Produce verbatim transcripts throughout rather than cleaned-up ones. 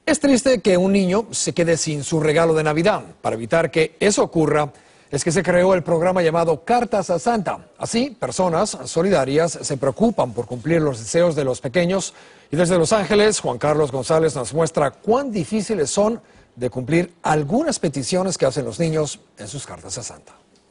Es triste que un niño se quede sin su regalo de Navidad. Para evitar que eso ocurra, es que se creó el programa llamado Cartas a Santa. Así, personas solidarias se preocupan por cumplir los deseos de los pequeños. Y desde Los Ángeles, Juan Carlos González nos muestra cuán difíciles son de cumplir algunas peticiones que hacen los niños en sus cartas a Santa.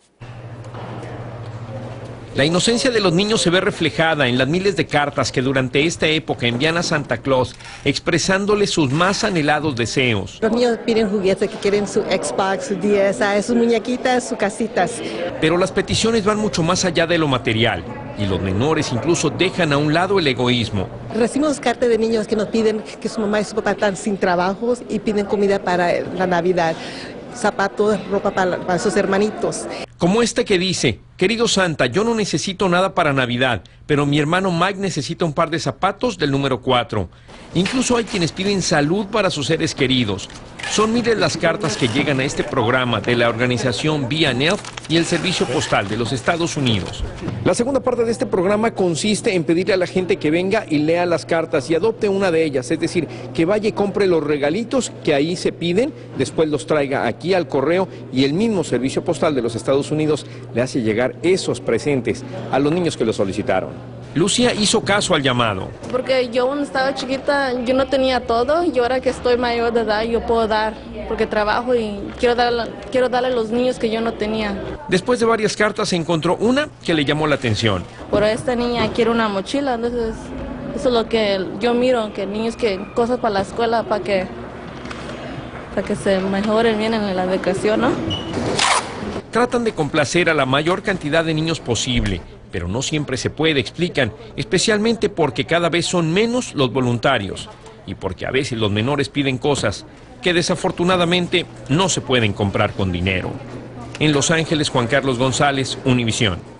La inocencia de los niños se ve reflejada en las miles de cartas que durante esta época envían a Santa Claus, expresándole sus más anhelados deseos. Los niños piden juguetes, que quieren su Xbox, su D S A, sus muñequitas, sus casitas. Pero las peticiones van mucho más allá de lo material, y los menores incluso dejan a un lado el egoísmo. Recibimos cartas de niños que nos piden que su mamá y su papá están sin trabajos y piden comida para la Navidad, zapatos, ropa para, para sus hermanitos. Como este que dice: querido Santa, yo no necesito nada para Navidad, pero mi hermano Mike necesita un par de zapatos del número cuatro. Incluso hay quienes piden salud para sus seres queridos. Son miles las cartas que llegan a este programa de la organización Be an Elf y el Servicio Postal de los Estados Unidos. La segunda parte de este programa consiste en pedirle a la gente que venga y lea las cartas y adopte una de ellas, es decir, que vaya y compre los regalitos que ahí se piden, después los traiga aquí al correo y el mismo Servicio Postal de los Estados Unidos le hace llegar esos presentes a los niños que lo solicitaron. Lucía hizo caso al llamado. Porque yo cuando estaba chiquita, yo no tenía todo, y ahora que estoy mayor de edad, yo puedo dar, porque trabajo y quiero darle, quiero darle a los niños que yo no tenía. Después de varias cartas se encontró una que le llamó la atención. Pero esta niña quiere una mochila, entonces eso es lo que yo miro, que niños que cosas para la escuela, para que, para que se mejoren bien en la educación, ¿no? Tratan de complacer a la mayor cantidad de niños posible, pero no siempre se puede, explican, especialmente porque cada vez son menos los voluntarios y porque a veces los menores piden cosas que desafortunadamente no se pueden comprar con dinero. En Los Ángeles, Juan Carlos González, Univisión.